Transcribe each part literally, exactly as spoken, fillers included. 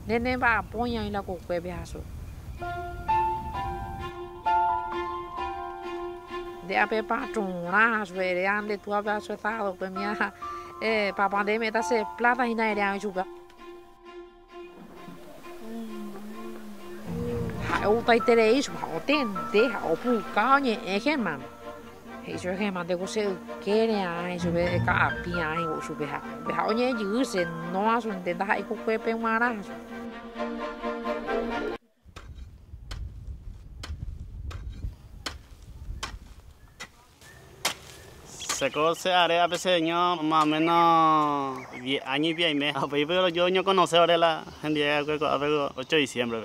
Nene va apoya y la coque beazo. De a pe patrona, suere ande tu habas estado, pues mía, eh, papá de meta se plata y nada era chupa. Hãy tay tê đấy, họ tên thế họ phụ cao nhẹ Germán. Hãy cho Germán để có sự kế này ai cho bé cả pia ai của chú bé học. Bé học nhẹ dữ sẽ nó xuống đến đại quốc quê bên ngoài đó. Se conoce a veces yo más o menos año y medio. Pero yo no conocí ahora la gente a ocho de diciembre.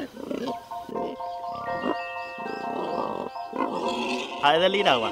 Hay del Iragua.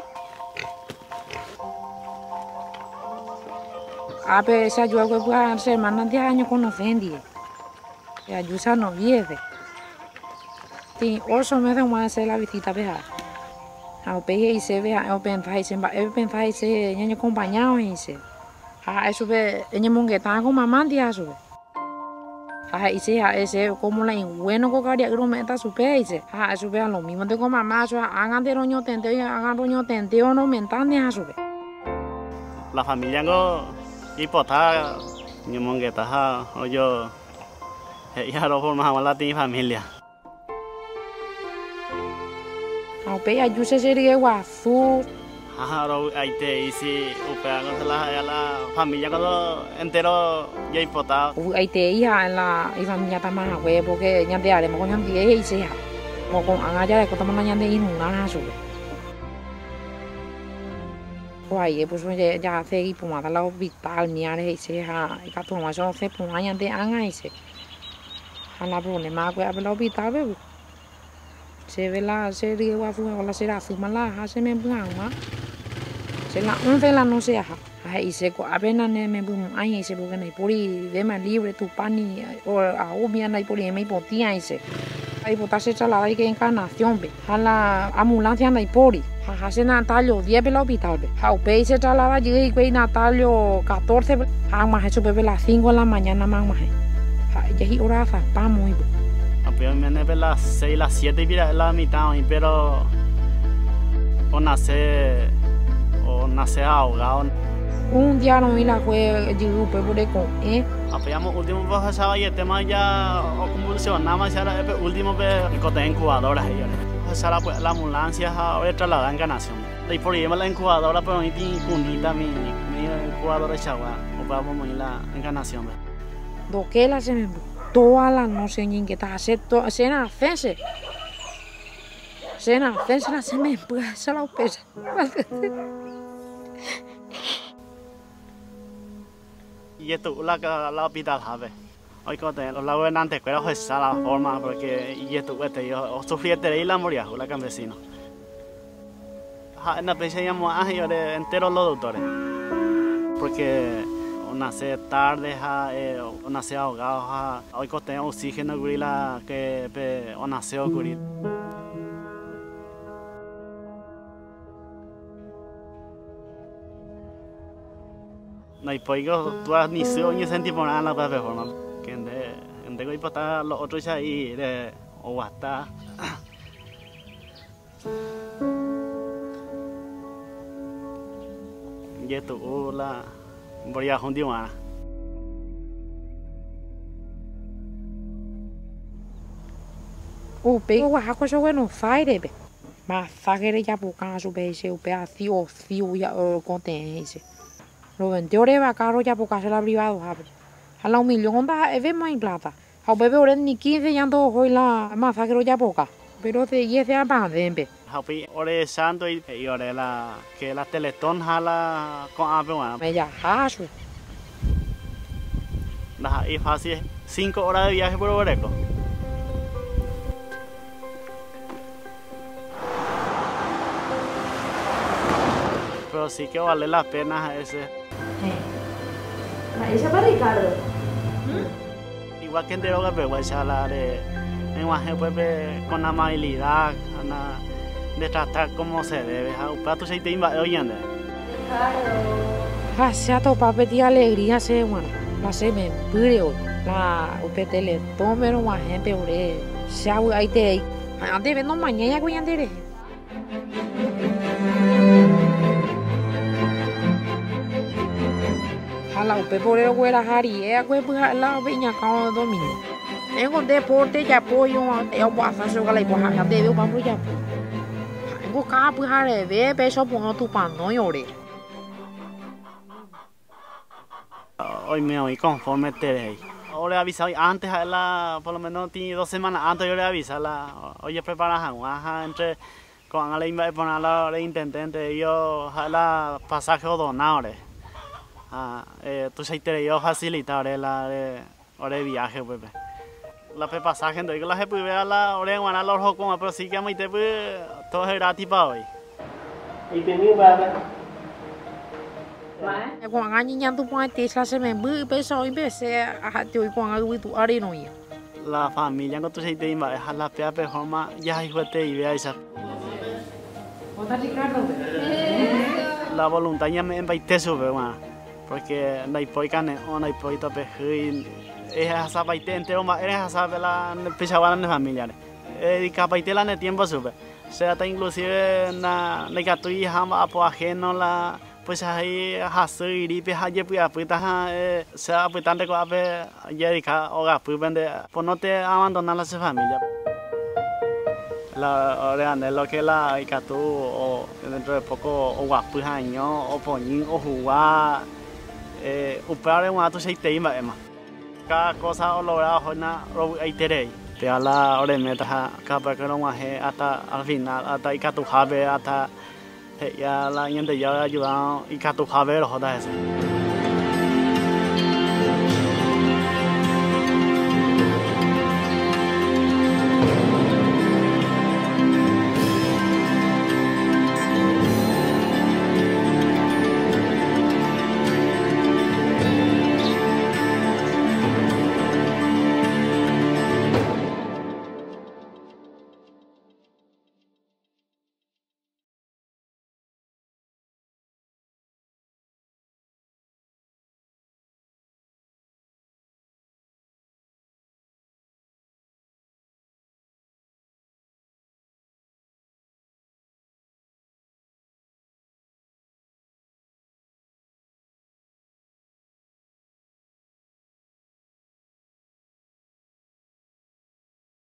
A veces yo hago pues hermanas de años conocen día. Ya yo sa no vive. Ti ocho meses más hacer la visita veja. A pegue y se ve a pensar y se va a pensar y se niño acompañado y se. A eso ve niño mongueta con mamá día eso. A ese a ese como la bueno cocaría que lo meta su peise. A eso ve a lo mismo de con mamá eso hagan de roño tenteo y hagan roño tenteo no mentan ni a eso ve. La familia go hipota niño mongueta o yo ya lo formamos la ti familia. A pegue yo se sería guazu. Ahora ahí te dice, upea con la la familia cuando entero ya hipotado. Ahí te hija en la familia también güey porque ya te haremos con yan diez y se o con anga de que tomamos yan de inuna eso. Guay, pues ya ya hace y pues mata la hospital mía y se ha y que toma eso hace pues yan de anga y se. A la problema güey a la hospital bebé. Se ve la serie guafu o la será suma la hace me blanca. Se la once la no se haga. Ahí se apenas me bum ahí se porque no hay por ahí de más libre tu pani o a obvia no hay por ahí me hipotía ahí se. Ahí botarse chalada y que encarnación ve. A la ambulancia no hay por ahí. A hace Natalio diez el hospital ve. A upei se chalada llegué y que Natalio catorce. A más eso bebe las cinco de la mañana más más. Ya y hora zaspamos y apenas me neve las seis, las siete y mira la mitad, pero o nace o nace ahogado. Un día no vi la fue llegó por el con eh. Apeamos último pues pasaba y el tema ya o convulsionaba ya era el último que coté incubadoras ahí. O sea, la, la ambulancia ahora trasladada en Encarnación. Y por ahí la incubadora pero ni cunita mi mi incubadora de chagua o para vamos ir la Encarnación. Do que la se me toda la noche en que está haciendo cena hacerse cena hacerse la se me puede la pesa y esto la la hospital sabe hoy como te los gobernantes que era esa la forma porque y esto este yo sufrí y la moría la campesino en la pesa llamo a yo entero los doctores porque nace tarde ha eh, o nace ahogado ha hoy coste oxígeno gorila que pe o nace ocurrir no hay pollo tú has ni se ni sentí por nada la performance que ende ende hoy para los otros ahí de o hasta y esto la voy a continuar. O pego o arco já no fire be. Mas sagere já por caso be se o pedacio fio ya contém esse. Lo vendedores va caro ya por caso la privado abre. A la un millón da e ve mais plata. Ao bebé ore ni quince ya ando hoy la mas sagere ya poca. Pero de diez ya pa dembe. Happy ore santo y ore la que la Teletón jala con apewana. Me ya haso. La y fácil cinco horas de viaje por Oreco. Pero sí que vale la pena ese. ¿La hice para Ricardo? ¿Mm? Igual que en Deroga, pero esa la de lenguaje pues con amabilidad, de tratar como se debe. Un plato se te invade oyendo. Ricardo. Ah, se ha topado de alegría se bueno. La se me pide hoy. La upe Teletón pero más gente ore. Ya ahí te ande vendo mañana que ande. Hala upe por el güera hari e agua pues la veña cao domingo. En un deporte ya apoyo eu passa jogar lá e porra já deve o papo já. En un capo hare ve peso pongo tu pano y ore. Hoy me voy conforme te ahora avisado antes a la por lo menos tiene dos semanas antes yo le avisa la oye prepara agua entre con la iba a poner la hora intendente yo la pasaje o donadores ah eh tú se te yo facilitar la de hora de viaje pues la pe pasaje entonces que la se puede ver la hora de ganar los ojos pero sí que me te pues todo es gratis para hoy y tenía para Quando a niña tu põe tesla se me bu pessoal empecé a ter com a tu arenoia. La familia no tu se te iba a la pea performa ya hijo te y vea esa. Hola Ricardo. La voluntad ya me embaite sube más porque no hay poi cane o no hay poi tope y es esa baite entero más eres esa la pesaban de familiares. Eh capaite la de tiempo sube. Se hasta inclusive na na que tu hija a po ajeno la pues ahí hacer y pues ayer pues pues se ha pues tanto que ape ya dedica o gas pues vende pues no te abandonar la familia la hora de lo que la y que tú o dentro de poco o gas pues año o poñín o jugar eh upar en una tu se te iba más cada cosa o lograr jornada ahí terei te a la hora de meta cada que no más hasta al final hasta y que tu jabe hasta ya la gente ya ha ayudado y que tu jabe lo jodas eso